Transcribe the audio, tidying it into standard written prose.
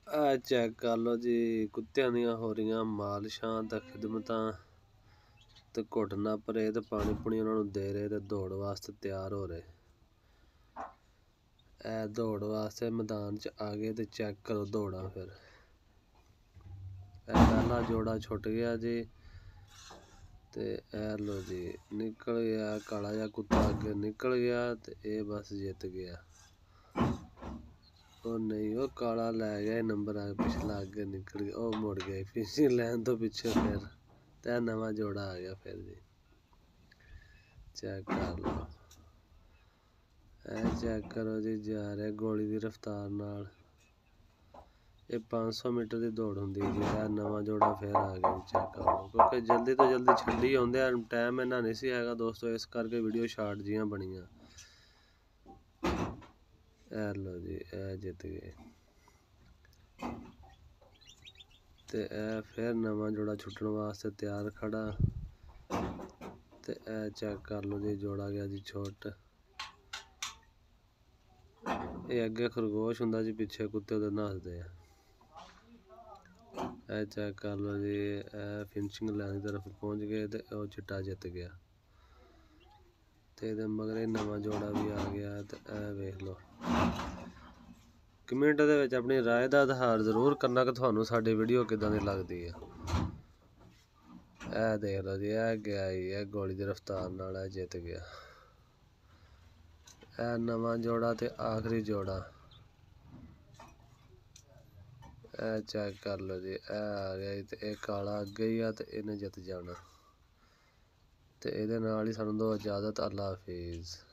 Check कर लो जी, कुत्तियां दियां हो रही मालिशां ते खिदमतां ते घुटना परे ते पानी पुनी उन्होंने दे रहे ते दौड़ वास्ते तैयार हो रहे। दौड़ वास्ते मैदान च आ गए ते चेक करो दौड़ा। फिर पहला जोड़ा छुट गया जी ते लो जी निकल गया, काला जा कुत्ता अगे निकल गया ते ये बस जित गया। ओ नहीं, वो काला लै गया नंबर आ पिछला अगे निकल गया, वो मुड़ गया फिनिशिंग लाइन तो पीछे। फिर ते नवा जोड़ा आ गया। फिर जी चेक कर लो, चेक करो जी, जा रहे गोली की रफ्तार नाल। ये 500 मीटर की दौड़ होंगी जी। नवा जोड़ा फिर आ गया जी, चेक कर लो, क्योंकि जल्दी तो जल्दी छड्डी आउंदे, टाइम इन्ना नहीं सी हैगा दोस्तों, इस करके वीडियो शार्ट जियां बनियां। लो जी जित गए ते फिर नवा जोड़ा छुट्टन वास्ते तैयार खड़ा ते चेक कर लो जी, जोड़ा गया जी छुट। ये अगे खरगोश हुंदा जी, पीछे कुत्ते उधर नसदे आ। चेक कर लो जी, फिनिशिंग लाइन की तरफ पहुंच गए ते वो चिट्टा जित गया ते मगर नवा जोड़ा भी आ गया ते वेख लो। कमेंट दे विच अपनी राय का इजहार जरूर करना कि थानू साडी वीडियो किदां दी लगदी है। देख लो जी, गया ही गोली की रफ्तार नाल जित गया। नवा जोड़ा ते आखिरी जोड़ा। चेक कर लो जी, आ गया ते काला अगे ही आ ते इन्हें जित जाना। ते इहदे नाल ही सानू दो इजाजत। अल्लाह हाफिज़।